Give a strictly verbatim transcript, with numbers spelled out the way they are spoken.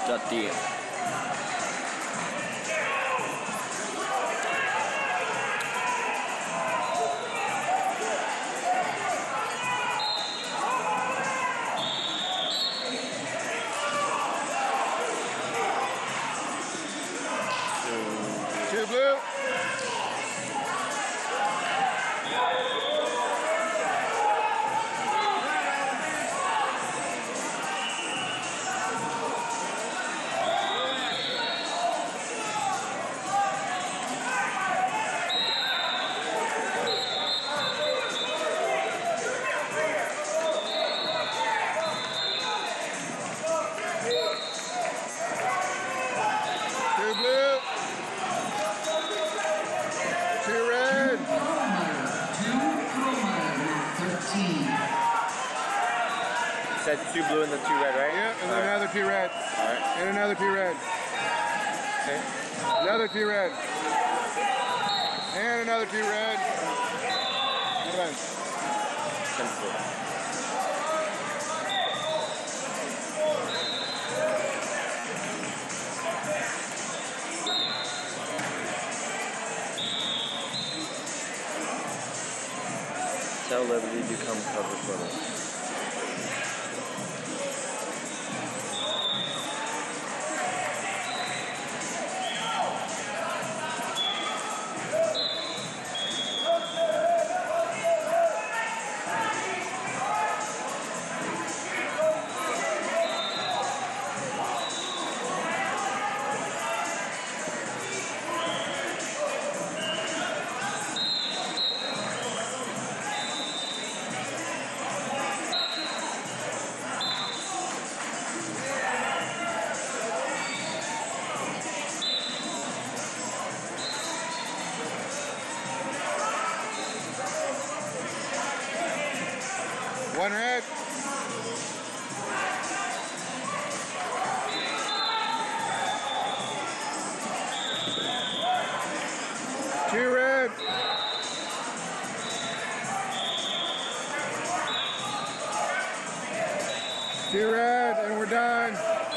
Done deal. Two blue. Two blue. Two red. Two thirteen. You said two blue and the two red, right? Yeah, and then All right. another two red. Alright. And another two red. Okay. Another two red. And another two red. Come on. Simple. Tell Liberty to come cover photo. One red. Two red. Two red, and we're done.